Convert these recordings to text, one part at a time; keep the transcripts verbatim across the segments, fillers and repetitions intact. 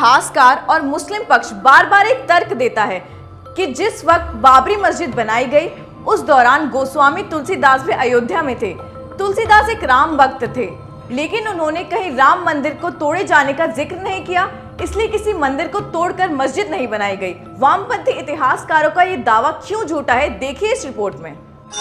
इतिहासकार और मुस्लिम पक्ष बार बार एक तर्क देता है कि जिस वक्त बाबरी मस्जिद बनाई गई उस दौरान गोस्वामी तुलसीदास भी अयोध्या में थे। तुलसीदास एक राम भक्त थे, लेकिन उन्होंने कहीं राम मंदिर को तोड़े जाने का जिक्र नहीं किया, इसलिए किसी मंदिर को तोड़कर मस्जिद नहीं बनाई गई। वामपंथी इतिहासकारों का ये दावा क्यों झूठा है, देखिए इस रिपोर्ट में।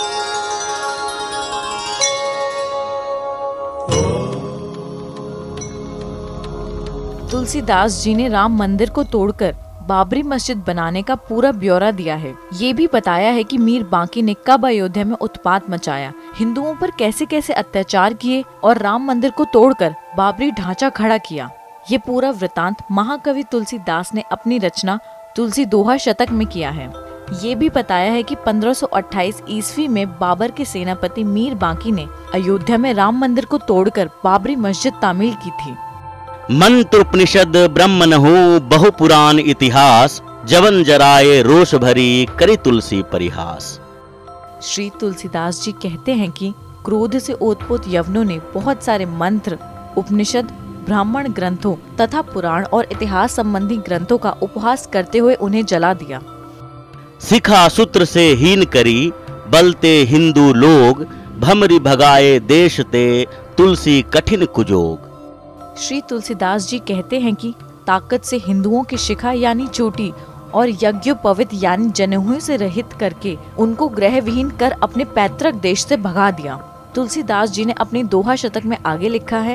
तुलसीदास जी ने राम मंदिर को तोड़कर बाबरी मस्जिद बनाने का पूरा ब्यौरा दिया है। ये भी बताया है कि मीर बांकी ने कब अयोध्या में उत्पात मचाया, हिंदुओं पर कैसे कैसे अत्याचार किए और राम मंदिर को तोड़कर बाबरी ढांचा खड़ा किया। ये पूरा वृतांत महाकवि तुलसीदास ने अपनी रचना तुलसी दोहा शतक में किया है। ये भी बताया है कि पंद्रह सौ अट्ठाईस ईस्वी में बाबर के सेनापति मीर बांकी ने अयोध्या में राम मंदिर को तोड़कर बाबरी मस्जिद तामील की थी। मंत्रोपनिषद ब्रह्मन हो बहु पुराण इतिहास, जवन जराए रोष भरी करी तुलसी परिहास। श्री तुलसीदास जी कहते हैं कि क्रोध से ओतप्रोत यवनों ने बहुत सारे मंत्र, उपनिषद, ब्राह्मण ग्रंथों तथा पुराण और इतिहास संबंधी ग्रंथों का उपहास करते हुए उन्हें जला दिया। सिखा सूत्र से हीन करी बलते हिंदू लोग, भमरी भगाए देश ते तुलसी कठिन कुजोग। श्री तुलसीदास जी कहते हैं कि ताकत से हिंदुओं की शिखा यानी चोटी और यज्ञोपवीत यानी जनेऊ से रहित करके उनको ग्रह विहीन कर अपने पैतृक देश से भगा दिया। तुलसीदास जी ने अपनी दोहा शतक में आगे लिखा है,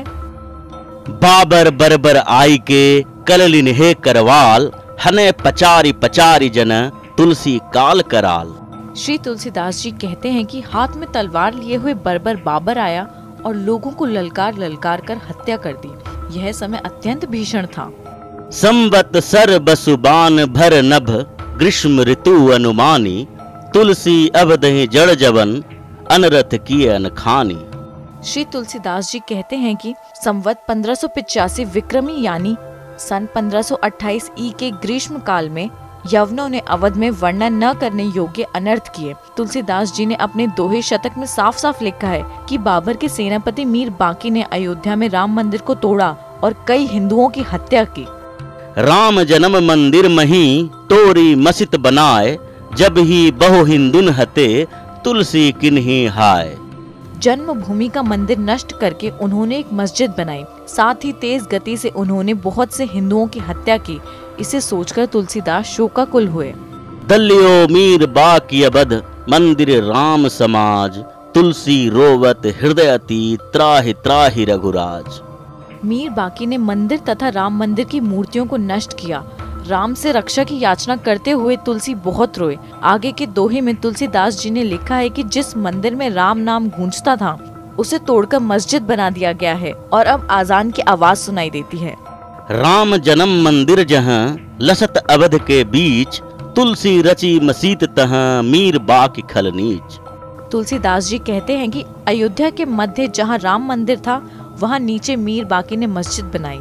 बाबर बरबर आई के कललिन हे करवाल, हने पचारी पचारी जन तुलसी काल कराल। श्री तुलसीदास जी कहते हैं कि हाथ में तलवार लिए हुए बर्बर बाबर आया और लोगों को ललकार ललकार कर हत्या कर दी। यह समय अत्यंत भीषण था। संवत सर बसुबान भर नभ, ग्रीष्म ऋतु अनुमानी, तुलसी अवदहि जड़ जवन, अनरथ किए अनखानी। श्री तुलसीदास जी कहते हैं कि संवत पंद्रह सौ पिचासी विक्रमी यानी सन पंद्रह सौ अट्ठाईस ई के ग्रीष्म काल में यवनों ने अवध में वर्णन न करने योग्य अनर्थ किए। तुलसीदास जी ने अपने दोहे शतक में साफ साफ लिखा है कि बाबर के सेनापति मीर बांकी ने अयोध्या में राम मंदिर को तोड़ा और कई हिंदुओं की हत्या की। राम जन्म मंदिर मही तोरी मसित बनाए, जब ही बहु हिंदुन हते तुलसी किन्ही हाय। जन्मभूमि का मंदिर नष्ट करके उन्होंने एक मस्जिद बनाई, साथ ही तेज गति से उन्होंने बहुत से हिंदुओं की हत्या की। इसे सोचकर तुलसीदास शोकाकुल हुए। दलियो मीर बाकी अबध, मंदिर राम समाज, तुलसी रोवत हृदयति त्राहि त्राहि रघुराज। मीर बाकी ने मंदिर तथा राम मंदिर की मूर्तियों को नष्ट किया। राम से रक्षा की याचना करते हुए तुलसी बहुत रोए। आगे के दोहे में तुलसीदास जी ने लिखा है कि जिस मंदिर में राम नाम गूंजता था उसे तोड़कर मस्जिद बना दिया गया है और अब आजान की आवाज सुनाई देती है। राम जन्म मंदिर जहाँ लसत अवध के बीच, तुलसी रची मसीत तहाँ मीर बाकी खल नीच। तुलसीदास जी कहते हैं कि अयोध्या के मध्य जहाँ राम मंदिर था वहाँ नीचे मीर बाकी ने मस्जिद बनाई।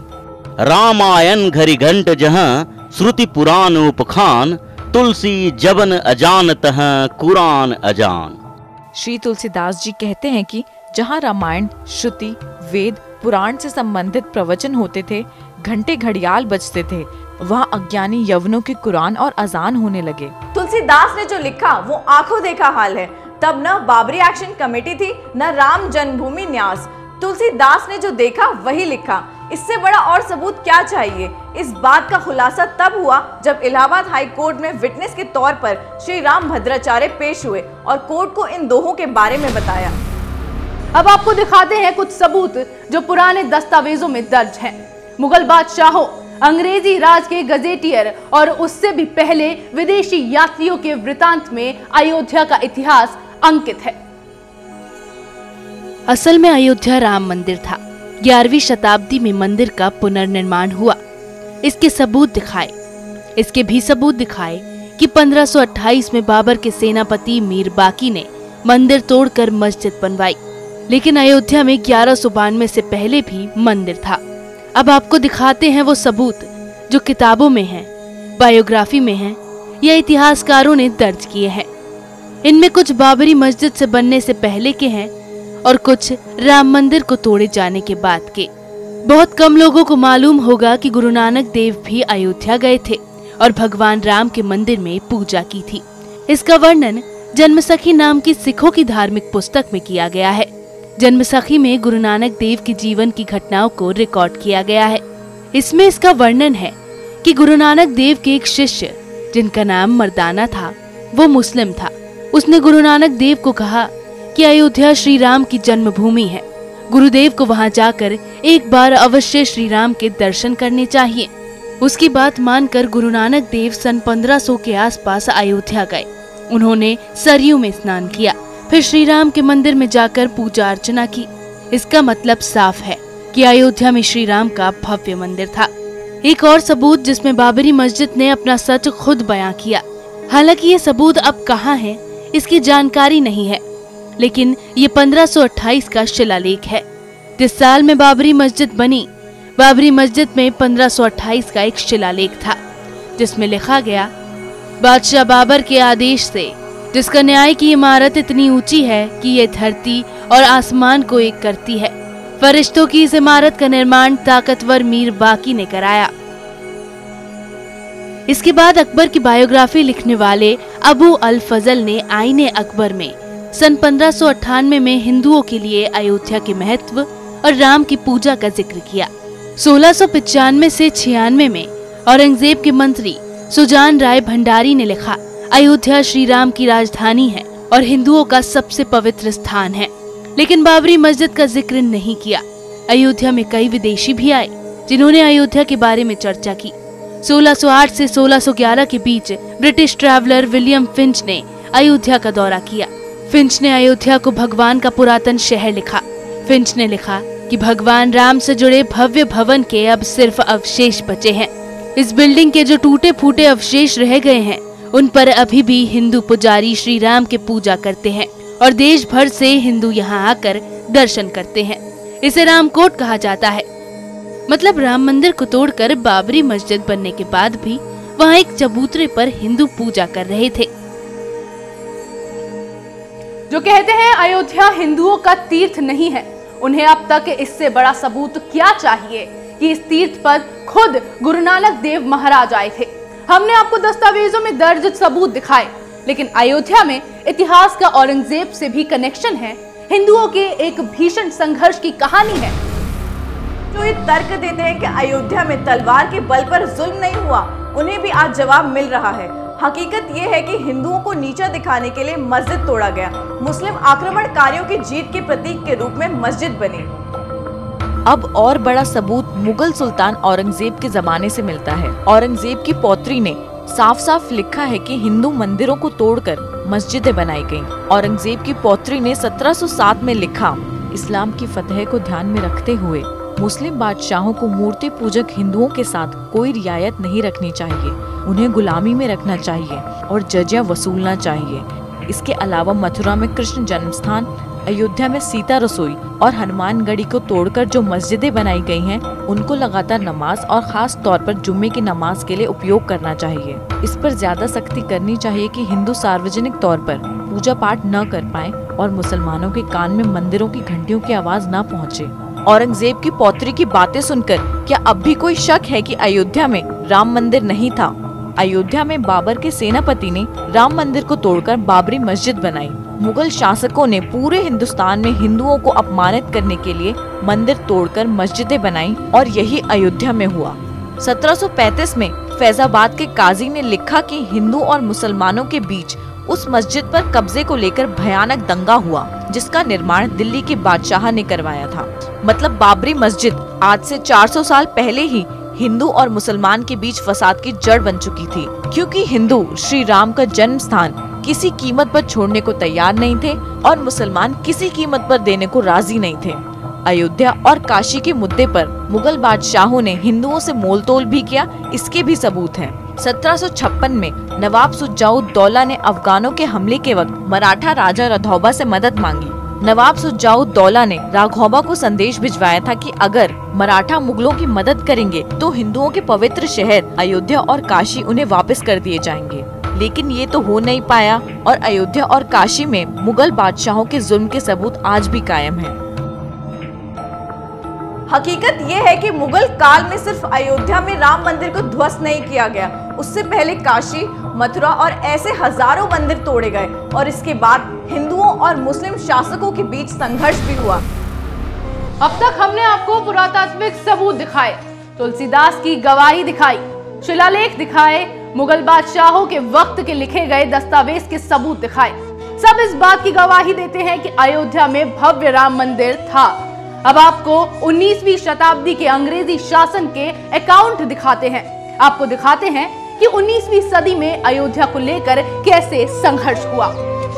रामायण घरी घंट जहाँ श्रुति पुराण उपखान, तुलसी जबन अजान तहाँ कुरान अजान। श्री तुलसीदास जी कहते हैं कि जहाँ रामायण, श्रुति, वेद, पुराण से संबंधित प्रवचन होते थे, घंटे घड़ियाल बजते थे, वहाँ अज्ञानी यवनों की कुरान और अजान होने लगे। तुलसीदास ने जो लिखा वो आंखों देखा हाल है। तब न बाबरी एक्शन कमेटी थी, न राम जन्मभूमि न्यास। तुलसीदास ने जो देखा वही लिखा। इससे बड़ा और सबूत क्या चाहिए। इस बात का खुलासा तब हुआ जब इलाहाबाद हाई कोर्ट में विटनेस के तौर पर श्री राम भद्राचार्य पेश हुए और कोर्ट को इन दोहों के बारे में बताया। अब आपको दिखाते हैं कुछ सबूत जो पुराने दस्तावेजों में दर्ज हैं। मुगल बादशाहों, अंग्रेजी राज के गजेटियर और उससे भी पहले विदेशी यात्रियों के वृतांत में अयोध्या का इतिहास अंकित है। असल में अयोध्या राम मंदिर था। ग्यारहवीं शताब्दी में मंदिर का पुनर्निर्माण हुआ। इसके सबूत दिखाए। इसके भी सबूत दिखाए कि पंद्रह सौ अट्ठाईस में बाबर के सेनापति मीर बाकी ने मंदिर तोड़कर मस्जिद बनवाई, लेकिन अयोध्या में ग्यारह सौ बानवे से पहले भी मंदिर था। अब आपको दिखाते हैं वो सबूत जो किताबों में हैं, बायोग्राफी में हैं या इतिहासकारों ने दर्ज किए हैं। इनमें कुछ बाबरी मस्जिद से बनने से पहले के हैं और कुछ राम मंदिर को तोड़े जाने के बाद के। बहुत कम लोगों को मालूम होगा कि गुरु नानक देव भी अयोध्या गए थे और भगवान राम के मंदिर में पूजा की थी। इसका वर्णन जन्मसखी नाम की सिखों की धार्मिक पुस्तक में किया गया है। जन्मसखी में गुरु नानक देव के जीवन की घटनाओं को रिकॉर्ड किया गया है। इसमें इसका वर्णन है कि गुरु नानक देव के एक शिष्य जिनका नाम मर्दाना था, वो मुस्लिम था। उसने गुरु नानक देव को कहा कि अयोध्या श्री राम की जन्मभूमि है, गुरुदेव को वहां जाकर एक बार अवश्य श्री राम के दर्शन करने चाहिए। उसकी बात मानकर गुरु नानक देव सन पंद्रह सौ के आसपास अयोध्या गए। उन्होंने सरयू में स्नान किया, फिर श्री राम के मंदिर में जाकर पूजा अर्चना की। इसका मतलब साफ है कि अयोध्या में श्री राम का भव्य मंदिर था। एक और सबूत जिसमें बाबरी मस्जिद ने अपना सच खुद बयां किया। हालांकि ये सबूत अब कहाँ है इसकी जानकारी नहीं है, लेकिन ये पंद्रह सौ अट्ठाईस का शिलालेख है। जिस साल में बाबरी मस्जिद बनी, बाबरी मस्जिद में पंद्रह सौ अट्ठाईस का एक शिलालेख था, जिसमें लिखा गया, बादशाह बाबर के आदेश से जिसका न्याय की इमारत इतनी ऊंची है कि ये धरती और आसमान को एक करती है, फरिश्तों की इस इमारत का निर्माण ताकतवर मीर बाकी ने कराया। इसके बाद अकबर की बायोग्राफी लिखने वाले अबू अल फजल ने आईने अकबर में सन पंद्रह सौ अट्ठानवे में हिंदुओं के लिए अयोध्या के महत्व और राम की पूजा का जिक्र किया। सोलह सौ पचानवे से छियानवे में औरंगजेब के मंत्री सुजान राय भंडारी ने लिखा, अयोध्या श्री राम की राजधानी है और हिंदुओं का सबसे पवित्र स्थान है, लेकिन बाबरी मस्जिद का जिक्र नहीं किया। अयोध्या में कई विदेशी भी आए जिन्होंने अयोध्या के बारे में चर्चा की। सोलह सौ आठ से सोलह सौ ग्यारह के बीच ब्रिटिश ट्रैवलर विलियम फिंच ने अयोध्या का दौरा किया। फिंच ने अयोध्या को भगवान का पुरातन शहर लिखा। फिंच ने लिखा कि भगवान राम से जुड़े भव्य भवन के अब सिर्फ अवशेष बचे हैं। इस बिल्डिंग के जो टूटे फूटे अवशेष रह गए हैं, उन पर अभी भी हिंदू पुजारी श्री राम के पूजा करते हैं और देश भर से हिंदू यहाँ आकर दर्शन करते हैं। इसे रामकोट कहा जाता है। मतलब राम मंदिर को तोड़कर बाबरी मस्जिद बनने के बाद भी वहाँ एक चबूतरे पर हिंदू पूजा कर रहे थे। जो कहते हैं अयोध्या हिंदुओं का तीर्थ नहीं है, उन्हें अब तक इससे बड़ा सबूत क्या चाहिए कि इस तीर्थ पर खुद गुरु नानक देव महाराज आए थे। हमने आपको दस्तावेजों में दर्ज सबूत दिखाए, लेकिन अयोध्या में इतिहास का औरंगजेब से भी कनेक्शन है। हिंदुओं के एक भीषण संघर्ष की कहानी है। जो ये तर्क देते हैं कि अयोध्या में तलवार के बल पर जुल्म नहीं हुआ, उन्हें भी आज जवाब मिल रहा है। हकीकत ये है कि हिंदुओं को नीचा दिखाने के लिए मस्जिद तोड़ा गया। मुस्लिम आक्रमणकारियों की जीत के प्रतीक के रूप में मस्जिद बनी। अब और बड़ा सबूत मुगल सुल्तान औरंगजेब के जमाने से मिलता है। औरंगजेब की पौत्री ने साफ साफ लिखा है कि हिंदू मंदिरों को तोड़कर मस्जिदें बनाई गईं। औरंगजेब की पौत्री ने सत्रह सौ सात में लिखा, इस्लाम की फतह को ध्यान में रखते हुए मुस्लिम बादशाहों को मूर्ति पूजक हिंदुओं के साथ कोई रियायत नहीं रखनी चाहिए, उन्हें गुलामी में रखना चाहिए और जजिया वसूलना चाहिए। इसके अलावा मथुरा में कृष्ण जन्मस्थान, अयोध्या में सीता रसोई और हनुमानगढ़ी को तोड़कर जो मस्जिदें बनाई गई हैं, उनको लगातार नमाज और खास तौर पर जुम्मे की नमाज के लिए उपयोग करना चाहिए। इस पर ज्यादा सख्ती करनी चाहिए कि हिंदू सार्वजनिक तौर पर पूजा पाठ न कर पाएं और मुसलमानों के कान में मंदिरों की घंटियों की आवाज न पहुंचे। औरंगजेब की पौत्री की बातें सुनकर क्या अब भी कोई शक है कि अयोध्या में राम मंदिर नहीं था? अयोध्या में बाबर के सेनापति ने राम मंदिर को तोड़कर बाबरी मस्जिद बनाई। मुगल शासकों ने पूरे हिंदुस्तान में हिंदुओं को अपमानित करने के लिए मंदिर तोड़कर मस्जिदें बनाई और यही अयोध्या में हुआ। सत्रह सौ पैंतीस में फैजाबाद के काजी ने लिखा कि हिंदू और मुसलमानों के बीच उस मस्जिद पर कब्जे को लेकर भयानक दंगा हुआ, जिसका निर्माण दिल्ली के बादशाह ने करवाया था। मतलब बाबरी मस्जिद आज से चार सौ साल पहले ही हिंदू और मुसलमान के बीच फसाद की जड़ बन चुकी थी, क्योंकि हिंदू श्री राम का जन्म स्थान किसी कीमत पर छोड़ने को तैयार नहीं थे और मुसलमान किसी कीमत पर देने को राजी नहीं थे। अयोध्या और काशी के मुद्दे पर मुगल बादशाहों ने हिंदुओं से मोलतोल भी किया, इसके भी सबूत हैं। सत्रह सौ छप्पन में नवाब सुजाउद्दौला ने अफगानों के हमले के वक्त मराठा राजा राघौबा से मदद मांगी। नवाब सुजाउद्दौला ने राघौबा को संदेश भिजवाया था कि अगर मराठा मुगलों की मदद करेंगे तो हिंदुओं के पवित्र शहर अयोध्या और काशी उन्हें वापस कर दिए जाएंगे। लेकिन ये तो हो नहीं पाया और अयोध्या और काशी में मुगल बादशाहों के जुल्म के सबूत आज भी कायम हैं। हकीकत ये है कि मुगल काल में सिर्फ अयोध्या में राम मंदिर को ध्वस्त नहीं किया गया, उससे पहले काशी, मथुरा और ऐसे हजारों मंदिर तोड़े गए और इसके बाद हिंदुओं और मुस्लिम शासकों के बीच संघर्ष भी हुआ। अब तक हमने आपको पुरातात्विक सबूत दिखाए, तुलसीदास की गवाही दिखाई, शिलालेख दिखाए, मुगल बादशाहों के वक्त के लिखे गए दस्तावेज के सबूत दिखाए। सब इस बात की गवाही देते हैं कि अयोध्या में भव्य राम मंदिर था। अब आपको उन्नीसवीं शताब्दी के अंग्रेजी शासन के अकाउंट दिखाते हैं। आपको दिखाते हैं कि उन्नीसवीं सदी में अयोध्या को लेकर कैसे संघर्ष हुआ।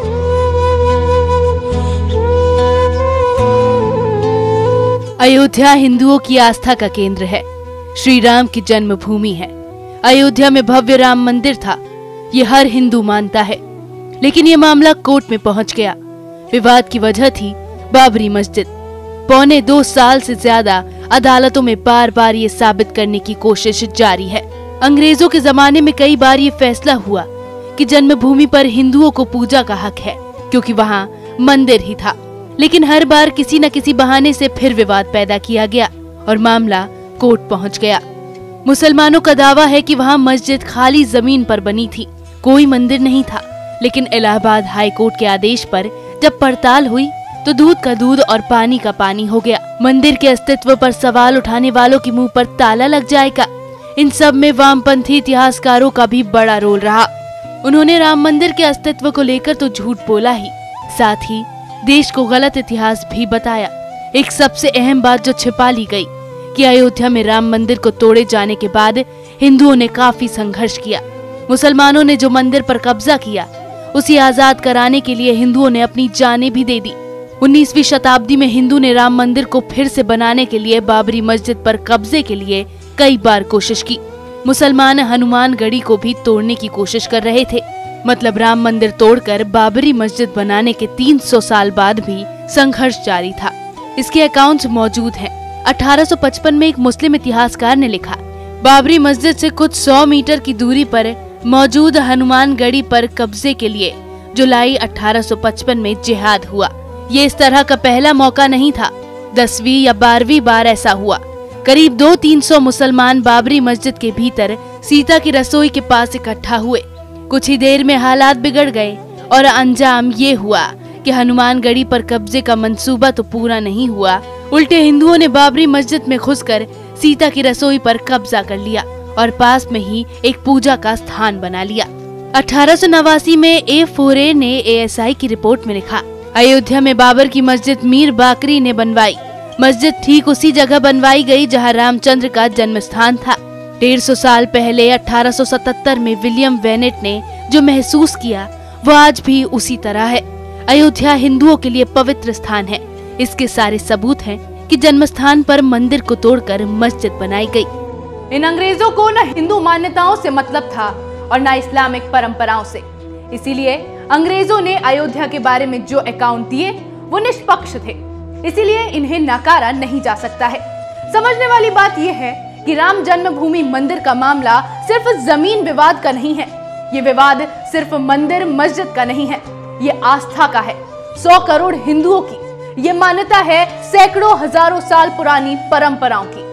अयोध्या हिंदुओं की आस्था का केंद्र है, श्री राम की जन्मभूमि है। अयोध्या में भव्य राम मंदिर था, ये हर हिंदू मानता है। लेकिन ये मामला कोर्ट में पहुंच गया। विवाद की वजह थी बाबरी मस्जिद। पौने दो साल से ज्यादा अदालतों में बार बार ये साबित करने की कोशिश जारी है। अंग्रेजों के जमाने में कई बार ये फैसला हुआ कि जन्मभूमि पर हिंदुओं को पूजा का हक है, क्योंकि वहाँ मंदिर ही था। लेकिन हर बार किसी न किसी बहाने से फिर विवाद पैदा किया गया और मामला कोर्ट पहुंच गया। मुसलमानों का दावा है कि वहाँ मस्जिद खाली जमीन पर बनी थी, कोई मंदिर नहीं था। लेकिन इलाहाबाद हाई कोर्ट के आदेश पर जब पड़ताल हुई तो दूध का दूध और पानी का पानी हो गया। मंदिर के अस्तित्व पर सवाल उठाने वालों के मुंह पर ताला लग जाएगा। इन सब में वामपंथी इतिहासकारों का भी बड़ा रोल रहा। उन्होंने राम मंदिर के अस्तित्व को लेकर तो झूठ बोला ही, साथ ही देश को गलत इतिहास भी बताया। एक सबसे अहम बात जो छिपा ली गई कि अयोध्या में राम मंदिर को तोड़े जाने के बाद हिंदुओं ने काफी संघर्ष किया। मुसलमानों ने जो मंदिर पर कब्जा किया उसे आजाद कराने के लिए हिंदुओं ने अपनी जानें भी दे दी। उन्नीसवीं शताब्दी में हिंदू ने राम मंदिर को फिर से बनाने के लिए बाबरी मस्जिद पर कब्जे के लिए कई बार कोशिश की। मुसलमान हनुमानगढ़ी को भी तोड़ने की कोशिश कर रहे थे। मतलब राम मंदिर तोड़कर बाबरी मस्जिद बनाने के तीन सौ साल बाद भी संघर्ष जारी था। इसके अकाउंट्स मौजूद हैं। अठारह सौ पचपन में एक मुस्लिम इतिहासकार ने लिखा, बाबरी मस्जिद से कुछ सौ मीटर की दूरी पर मौजूद हनुमानगढ़ी पर कब्जे के लिए जुलाई अठारह सौ पचपन में जिहाद हुआ। ये इस तरह का पहला मौका नहीं था, दसवीं या बारहवीं बार ऐसा हुआ। करीब दो तीन सौ मुसलमान बाबरी मस्जिद के भीतर सीता की रसोई के पास इकट्ठा हुए। कुछ ही देर में हालात बिगड़ गए और अंजाम ये हुआ कि हनुमानगढ़ी पर कब्जे का मंसूबा तो पूरा नहीं हुआ, उल्टे हिंदुओं ने बाबरी मस्जिद में घुसकर सीता की रसोई पर कब्जा कर लिया और पास में ही एक पूजा का स्थान बना लिया। अठारह सौ नवासी में ए फोरे ने ए एस आई की रिपोर्ट में लिखा, अयोध्या में बाबर की मस्जिद मीर बाकरी ने बनवाई। मस्जिद ठीक उसी जगह बनवाई गई जहां रामचंद्र का जन्म स्थान था। डेढ़ सौ साल पहले अठारह सौ सतहत्तर में विलियम वेनेट ने जो महसूस किया वो आज भी उसी तरह है। अयोध्या हिंदुओं के लिए पवित्र स्थान है। इसके सारे सबूत हैं कि जन्म स्थान पर मंदिर को तोड़कर मस्जिद बनाई गई। इन अंग्रेजों को न हिंदू मान्यताओं से मतलब था और न इस्लामिक परंपराओं से। इसीलिए अंग्रेजों ने अयोध्या के बारे में जो अकाउंट दिए वो निष्पक्ष थे, इसीलिए इन्हें नकारा नहीं जा सकता है। समझने वाली बात यह है कि राम जन्मभूमि मंदिर का मामला सिर्फ जमीन विवाद का नहीं है। ये विवाद सिर्फ मंदिर मस्जिद का नहीं है, ये आस्था का है। सौ करोड़ हिंदुओं की ये मान्यता है, सैकड़ों हजारों साल पुरानी परंपराओं की।